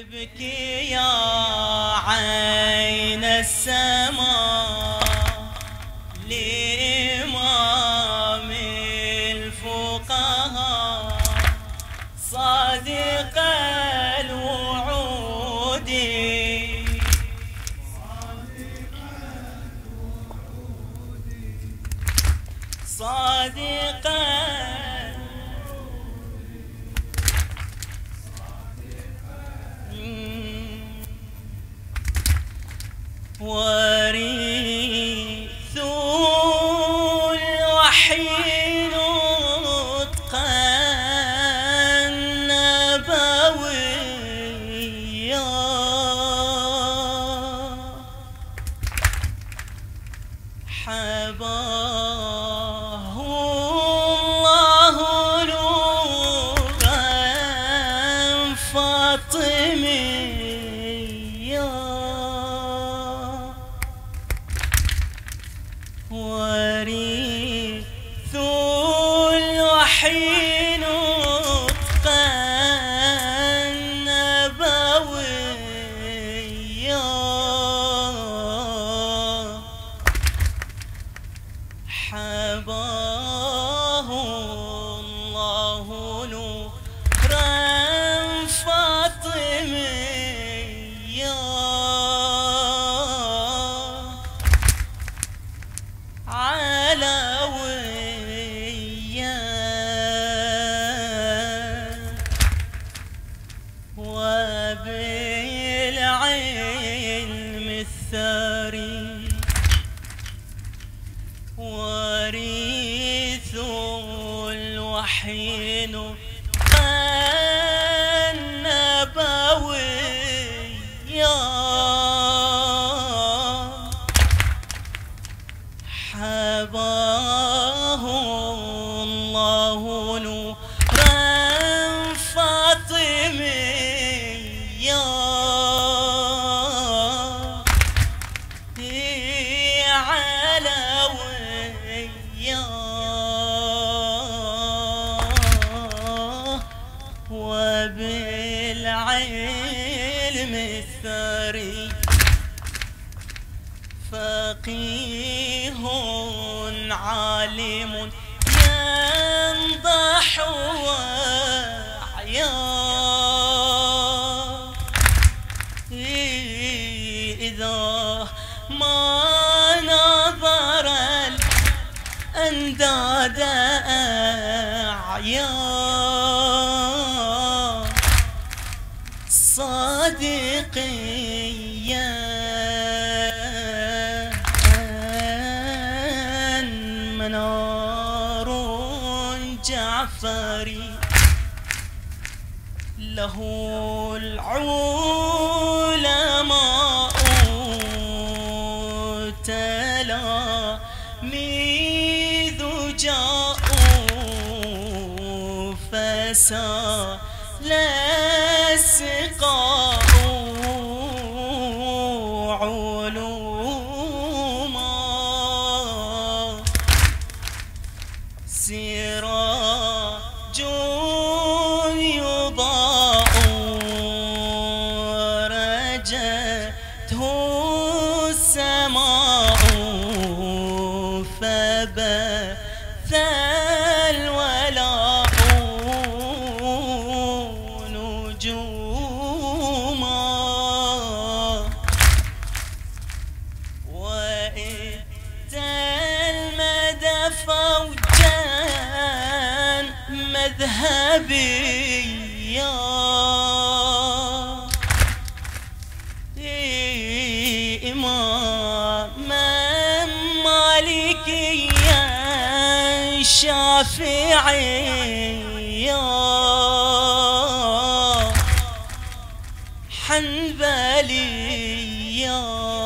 تبكي يا عين السماء لإمام الفقهاء صادق الوعود صادق وريث الوحي نطقا نبويا حباه الله نورا فاطميا وريث الوحي نطقا نبويا حباه الله نورا فاطميا علويا وبالعلم الثري وريث الوحي نطقا نبويا حباه الله نورا فاطميا علويا وبالعلم الثري فقيه عالم ينضح وعيا إذا ما نظر الأنداد أعيا صادقيا منار جعفري له العلماء تلاميذ جاءوا فسال السقاء علوما سراج يضاء رجته السماء فبث الولاء نجوما وإذ المدى فوجا مذهبيا إماما مالكيا شافعيا حنبليا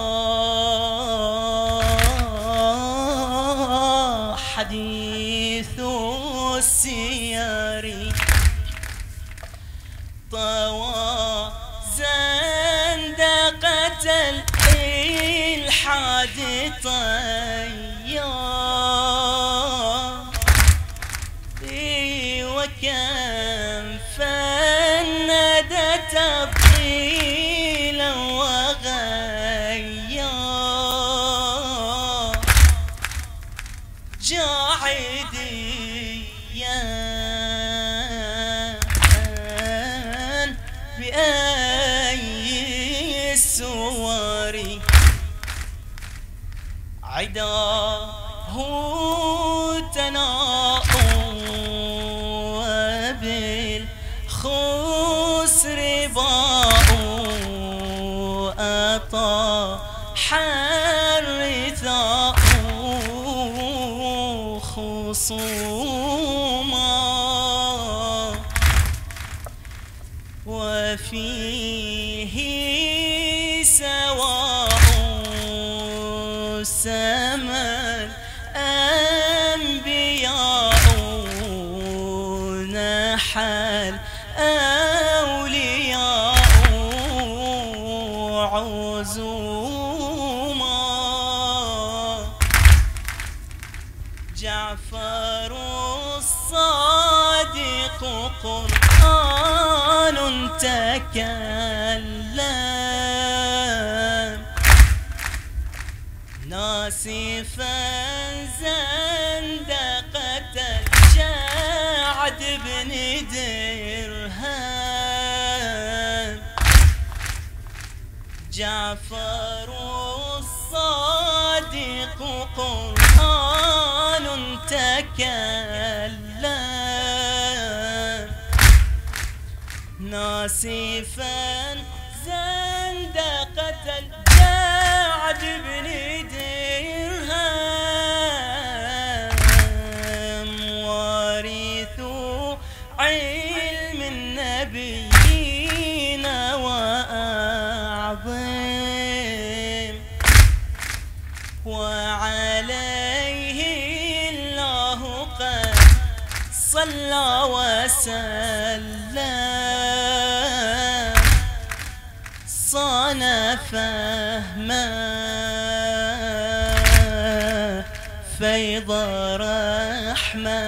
حديث السير طوى زندقة الإلحاد طيا وكم فندت الطيب بأي السور عداه تناء وبالخسر باء أطاح الرثاء خصوما وفيه سواء سما الأنبياء نحى الأولياء عزوما جعفر الصادق قرآن تكلم ناسفا زندقة الجعد بن درهم جعفر الصادق قرآن تكلم ناسفا زندقة الجعد بن درهم وارث علم النبيين وأعظم وعليه الله قد صلى وسلم صان فهما فيض رحمة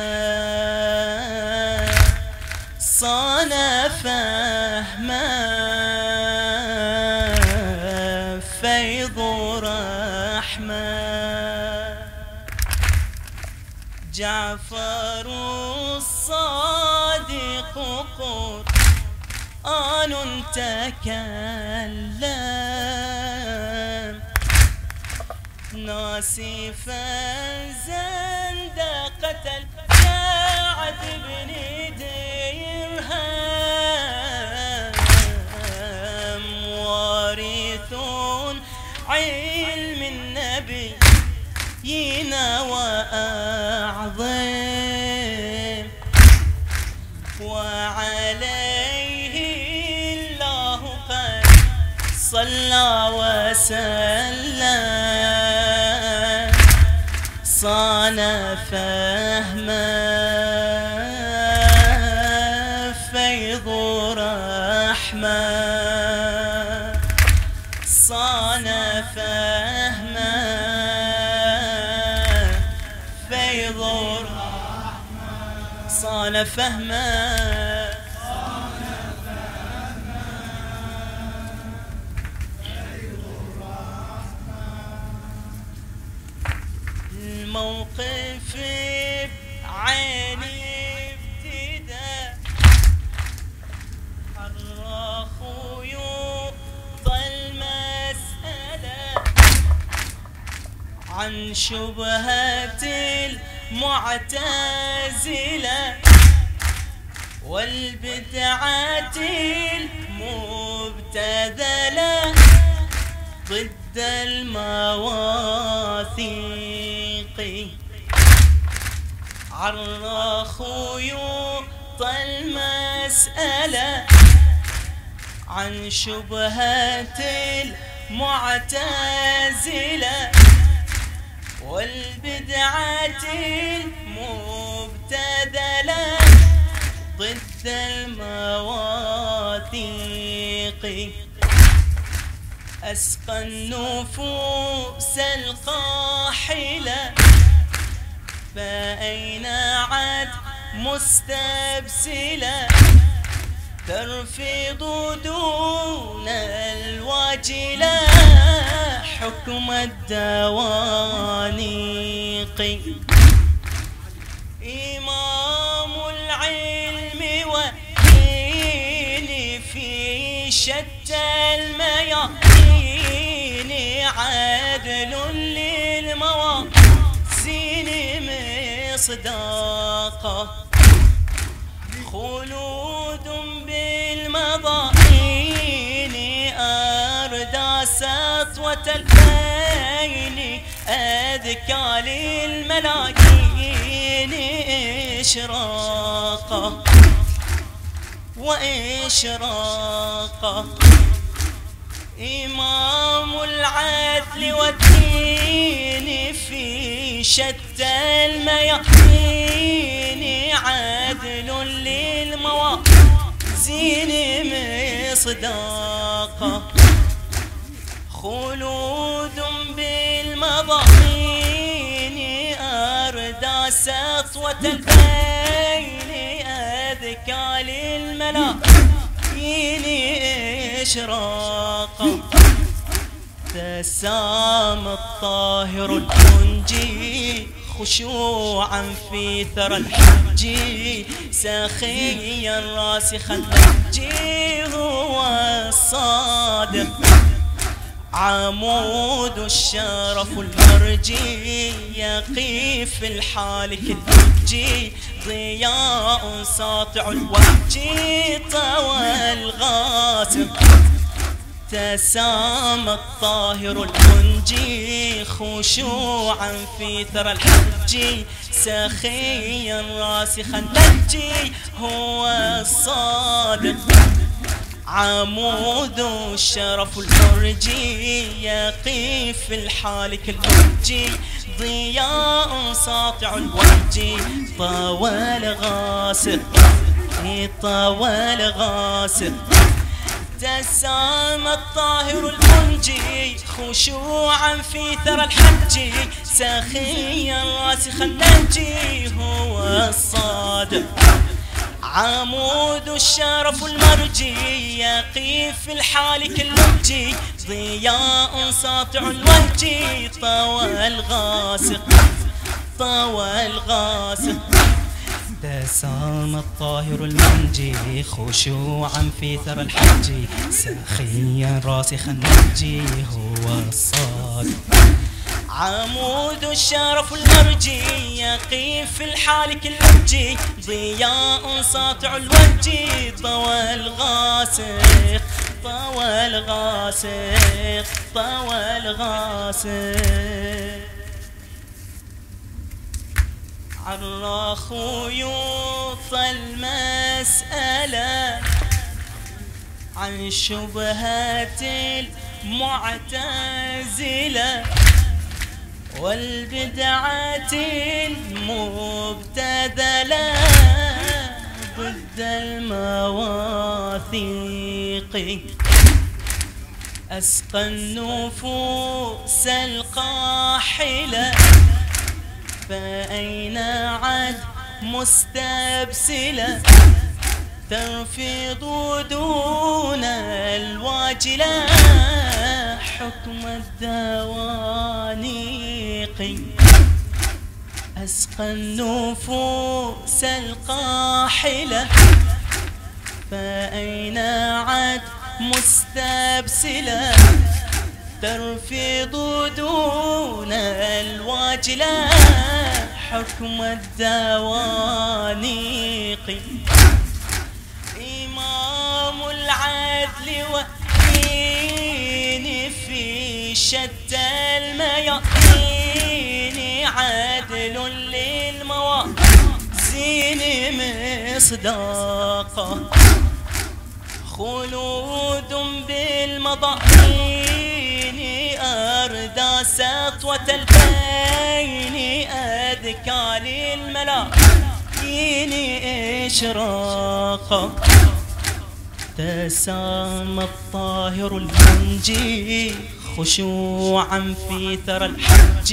صان فهما فيض رحمة جعفر الصادق قرآن تكلم ناسفا زندقة الجعد بن درهم وارث علم النبيين وأعظم وعليه الله قد صلى وسلم صان فهما فيض رحمة صان فهما فيض رحمة صان فهما الموقف بعيني ابتدى حراخ يوطى المسألة عن شبهة المعتزلة والبدعة المبتذلة ضد المواثيق عرّخ يوطى المسألة عن شبهة المعتزلة والبدعة المبتذلة ضد المواثيق أسقى النفوس القاحلة فأين عاد مستبسلة ترفض دون الواجلة حكم الدوانيق إمام العلم وحين في شتى الميادين عدل للموازين مصداقه خلود بالمضائين أردى سطوة الفين أذكى للملايين إشراقه وإشراقه إمام العدل والدين في شتى الميادين عدل للموازين مصداقه خلود بالمضائين أردى سطوة الفين أذكى للملايين إشراقه تسام الطاهر المنجي خشوعا في ثرى الحج سخيا راسخا النجي هو الصادق عمود الشرف المرجي يقي في الحالك الفجي ضياء ساطع الوجه طوى الغاسق تسام الطاهر المنجي خشوعا في ثرى الحج سخيا راسخا النجي هو الصادق عمود الشرف المرجي يقي في الحالك الفجي ضياء ساطع الوجه طوى الغاسق طوى الغاسق تسام الطاهر المنجي خشوعا في ثرى الحج سخيا راسخا النجي هو الصادق عمود الشرف المرجي يقي في الحالك اللجي ضياء ساطع الوجه طوى الغاسق طوى الغاسق تسام الطاهر المنجي خشوعا في ثرى الحج سخيا راسخا النجي هو الصادق عمود الشرف المرجي يقي في الحالك اللجي ضياء ساطع الوجه طوى الغاسق طوى الغاسق طوى الغاسق عراخ يوطى المسألة عن شبهات المعتزلة والبدعات المبتذلة ضد المواثيق أسقى النفوس القاحلة فأين عاد مستبسلة ترفض دون الواجلة حكم الدوانيق أسقى النفوس القاحلة فأين عاد مستبسلة ترفض دون الواجلة حكم الدوانيق إمام العدل والدين في شتى الميادين عدل للموازين مصداقه خلود بالمضائين أردى سطوة الفين أذكى للملايين إشراقه تسام الطاهر المنجي خشوعا في ثرى الحج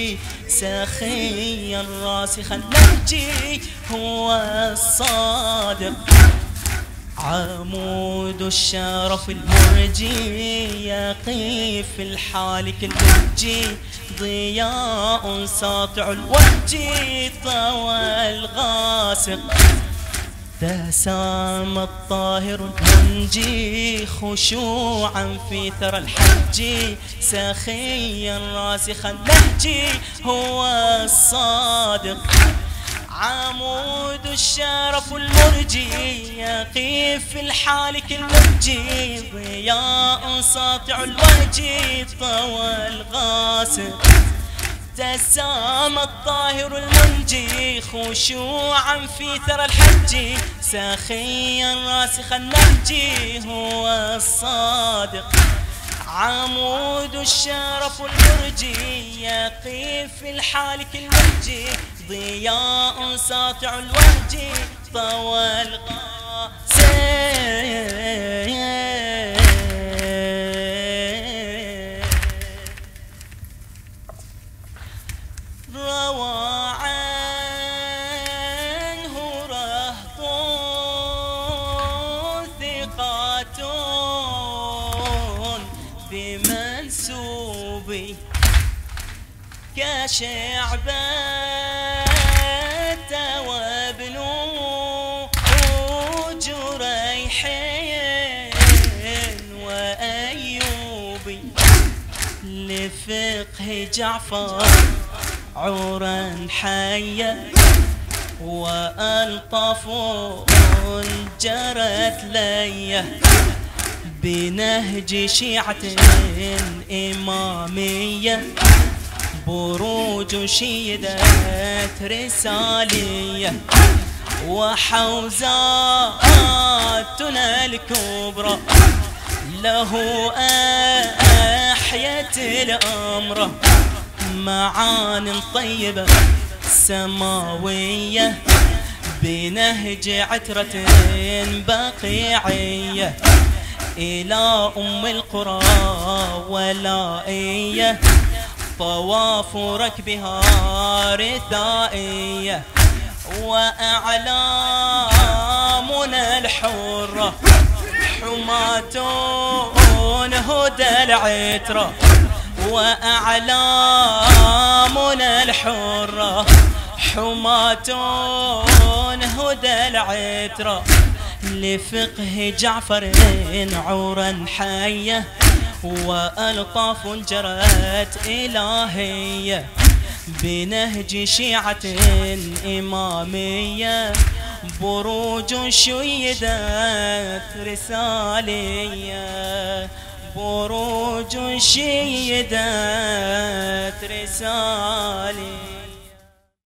سخيا راسخا النجي هو الصادق عمود الشرف المرجي يقي في الحالك اللجي ضياء ساطع الوجه طوى الغاسق تسامى الطاهر المنجي خشوعا في ثرى الحج، سخيا راسخا نهجي هو الصادق، عمود الشرف المرجي يقف في الحالك المنجي، ضياء ساطع الوجه طوى الغاسق. تسامى الطاهر المنجي خشوعا في ثرى الحج، سخيا راسخا النهجي هو الصادق، عمود الشرف المرجي يقف في الحالك المنجي، ضياء ساطع الوجه طوى الغاسق. روى عنه رهط ثقات بمنسوب كشعبة وابن جريح وأيوب، لفقه جعفر عورا حيا وألطف جرت لي، بنهج شيعة إمامية بروج شيدت رسالية، وحوزاتنا الكبرى له أحيت الأمر، معان طيبة سماوية بنهج عترة بقيعية، إلى أم القرى ولائية طواف ركبها رثائية، وأعلامنا الحرة حماة هدى العترة، وأعلامنا الحرة حماة هدى العترة، لفقه جعفر عورا حية وألطاف جرت إلهية، بنهج شيعة إمامية بروج شيدت رسالية، بروج شيدت رسالية.